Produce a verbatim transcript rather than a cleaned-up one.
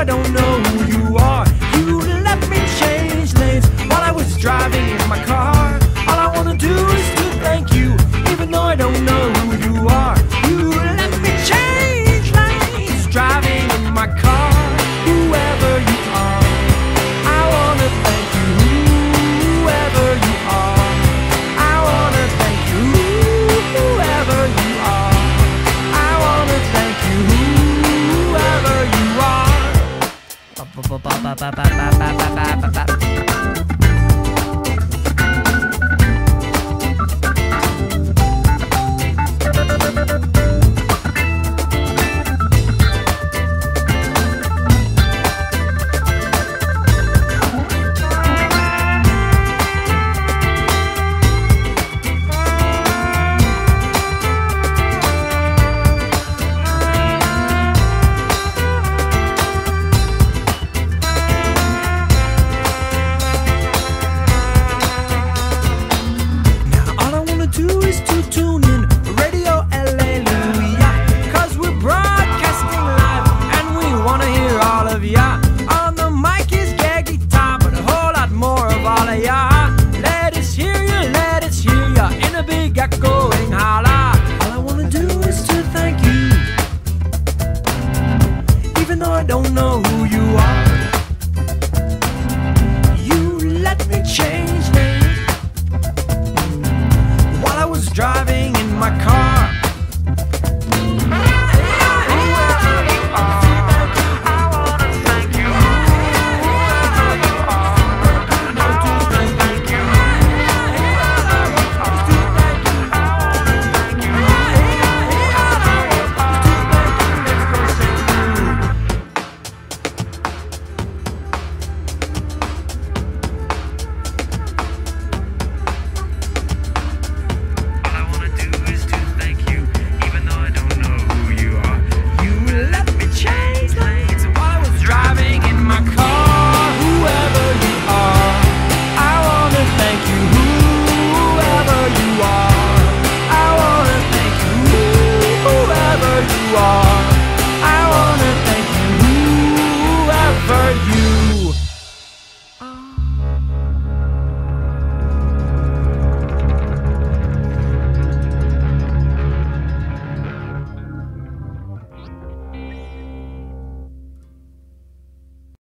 I don't know who you are. You let me change lanes while I was driving in my car. All I wanna do is to thank you, even though I don't know who you are. You let me change lanes driving in my car. Whoever you are, I wanna thank you. Whoever you are, I wanna thank you. Whoever you are, I wanna thank you. Whoever you are. Ba ba ba ba ba ba ba ba ba ba ba.